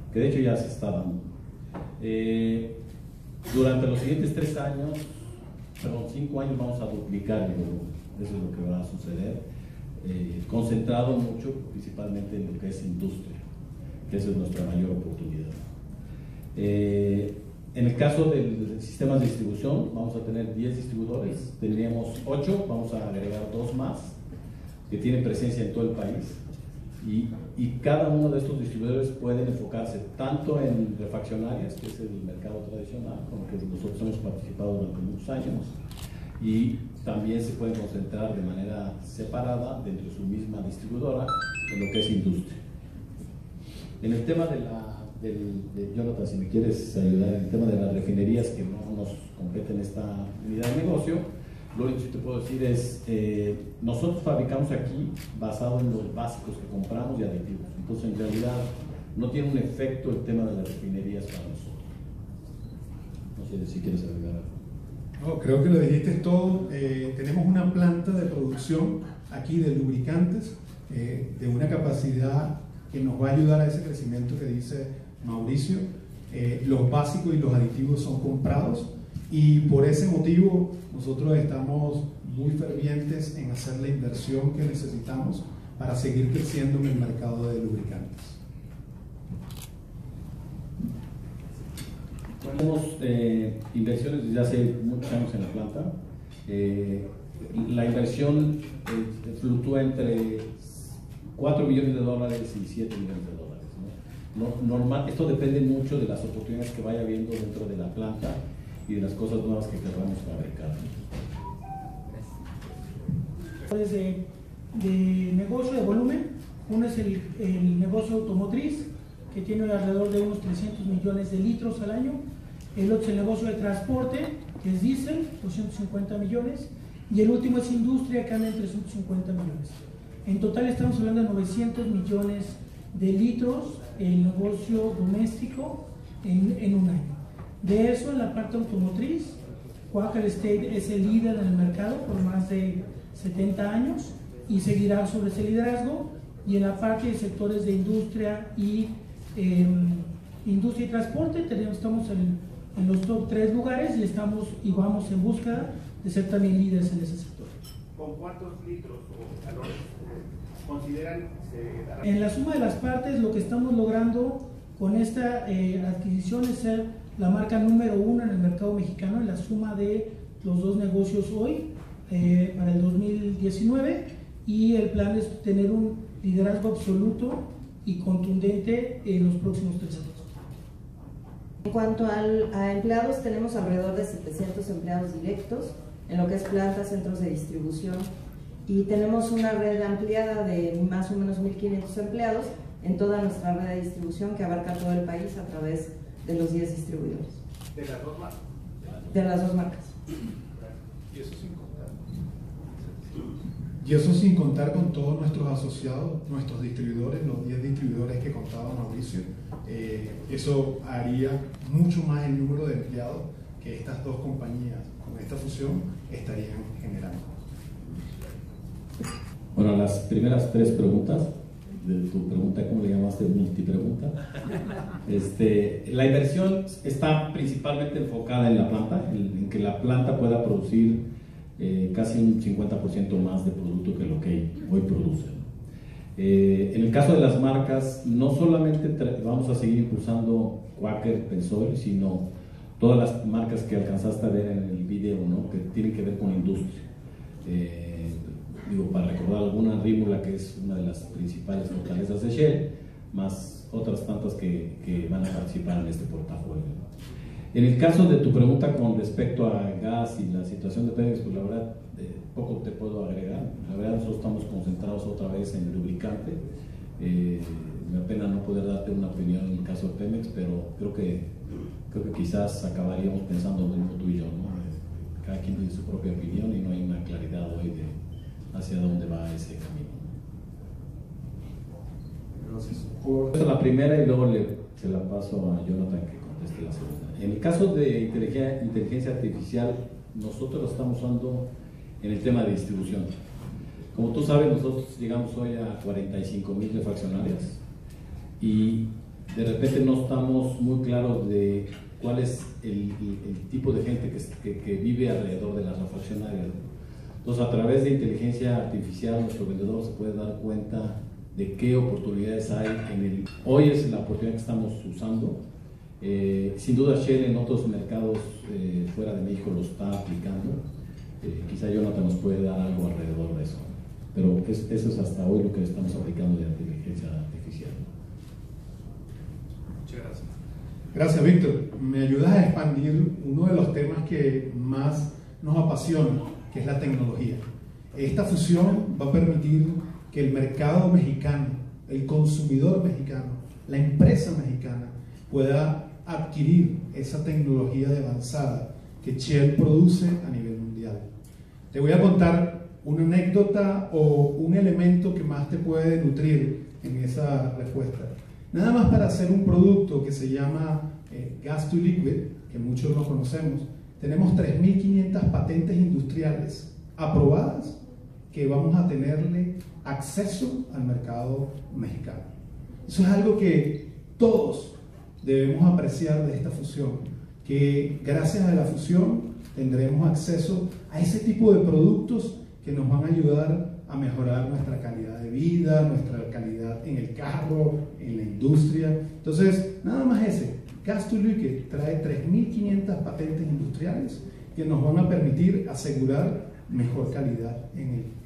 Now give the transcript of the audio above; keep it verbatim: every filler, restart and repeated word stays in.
que de hecho ya se está dando. Eh, durante los siguientes tres años, perdón, cinco años vamos a duplicar el volumen, eso es lo que va a suceder, eh, concentrado mucho principalmente en lo que es industria, que esa es nuestra mayor oportunidad. Eh, en el caso del sistema de distribución, vamos a tener diez distribuidores, teníamos ocho, vamos a agregar dos más, que tienen presencia en todo el país, y, y cada uno de estos distribuidores pueden enfocarse tanto en refaccionarias, que es el mercado tradicional, con el que nosotros hemos participado durante muchos años, y también se pueden concentrar de manera separada dentro de su misma distribuidora en lo que es industria. En el tema de la, del, de Jonathan, si me quieres ayudar, en el tema de las refinerías que no nos competen en esta unidad de negocio, lo único que te puedo decir es, eh, nosotros fabricamos aquí basado en los básicos que compramos y aditivos. Entonces, en realidad, no tiene un efecto el tema de las refinerías para nosotros. No sé si quieres agregar algo. No, creo que lo dijiste todo. Eh, tenemos una planta de producción aquí de lubricantes eh, de una capacidad que nos va a ayudar a ese crecimiento que dice Mauricio. Eh, los básicos y los aditivos son comprados y por ese motivo nosotros estamos muy fervientes en hacer la inversión que necesitamos para seguir creciendo en el mercado de lubricantes. Tenemos eh, inversiones desde hace muchos años en la planta. Eh, la inversión eh, fluctúa entre cuatro millones de dólares y siete millones de dólares, ¿no? No, normal, esto depende mucho de las oportunidades que vaya habiendo dentro de la planta y de las cosas nuevas que queramos fabricar. De, de negocio de volumen, uno es el, el negocio automotriz, que tiene alrededor de unos trescientos millones de litros al año. El otro es el negocio de transporte, que es diésel, doscientos cincuenta millones. Y el último es industria, que anda en trescientos cincuenta millones. En total estamos hablando de novecientos millones de litros el negocio doméstico en, en un año. De eso, en la parte automotriz, Quaker State es el líder en el mercado por más de setenta años y seguirá sobre ese liderazgo. Y en la parte de sectores de industria y eh, industria y transporte tenemos, estamos en, en los top tres lugares y estamos y vamos en busca de ser también líderes en ese sector. ¿Con cuántos litros o calores consideran se dará? En la suma de las partes, lo que estamos logrando con esta eh, adquisición es ser la marca número uno en el mercado mexicano en la suma de los dos negocios hoy eh, para el dos mil diecinueve, y el plan es tener un liderazgo absoluto y contundente en los próximos tres años. En cuanto al, a empleados, tenemos alrededor de setecientos empleados directos en lo que es plantas, centros de distribución, y tenemos una red ampliada de más o menos mil quinientos empleados en toda nuestra red de distribución que abarca todo el país a través de los diez distribuidores. ¿De las dos marcas? De las dos marcas. Y eso sin contar. Y eso sin contar con todos nuestros asociados, nuestros distribuidores, los diez distribuidores que contaba Mauricio. Eh, eso haría mucho más el número de empleados que estas dos compañías con esta fusión estarían generando. Bueno, las primeras tres preguntas de tu pregunta, ¿cómo le llamaste? Multipregunta. Este, la inversión está principalmente enfocada en la planta, en, en que la planta pueda producir eh, casi un cincuenta por ciento más de producto que lo que hoy produce. Eh, en el caso de las marcas, no solamente vamos a seguir impulsando Quaker, Pensol, sino todas las marcas que alcanzaste a ver en el video, ¿no? Que tienen que ver con industria. Eh, digo, para recordar alguna, Rímula, que es una de las principales fortalezas de Shell, más otras tantas que, que van a participar en este portafolio. En el caso de tu pregunta con respecto a gas y la situación de Pemex, pues la verdad, eh, poco te puedo agregar. La verdad, nosotros estamos concentrados otra vez en el lubricante. Eh, me apena no poder darte una opinión en el caso de Pemex, pero creo que, creo que quizás acabaríamos pensando lo mismo tú y yo, ¿no? Cada quien tiene su propia opinión y no hay una claridad hoy de hacia dónde va ese camino. Gracias. Esa es la primera y luego le, se la paso a Jonathan que conteste la segunda. En el caso de inteligencia, inteligencia artificial, nosotros lo estamos usando en el tema de distribución. Como tú sabes, nosotros llegamos hoy a cuarenta y cinco mil refaccionarias y de repente no estamos muy claros de cuál es el, el, el tipo de gente que, que, que vive alrededor de las refaccionarias. Entonces, a través de inteligencia artificial, nuestro vendedor se puede dar cuenta de qué oportunidades hay en el... Hoy es la oportunidad que estamos usando. Eh, sin duda, Shell en otros mercados eh, fuera de México lo está aplicando. Eh, quizá Jonathan nos puede dar algo alrededor de eso. Pero es, eso es hasta hoy lo que estamos aplicando de inteligencia artificial. Muchas gracias. Gracias, Víctor. Me ayudas a expandir uno de los temas que más nos apasiona, que es la tecnología. Esta fusión va a permitir que el mercado mexicano, el consumidor mexicano, la empresa mexicana pueda adquirir esa tecnología de avanzada que Shell produce a nivel mundial. Te voy a contar una anécdota o un elemento que más te puede nutrir en esa respuesta. Nada más para hacer un producto que se llama eh, Gas to Liquid, que muchos lo conocemos, tenemos tres mil quinientas patentes industriales aprobadas que vamos a tenerle acceso al mercado mexicano. Eso es algo que todos debemos apreciar de esta fusión, que gracias a la fusión tendremos acceso a ese tipo de productos que nos van a ayudar a mejorar nuestra calidad de vida, nuestra calidad en el carro, en la industria. Entonces, nada más ese, Gas to Liquid trae tres mil quinientas patentes industriales que nos van a permitir asegurar mejor calidad en el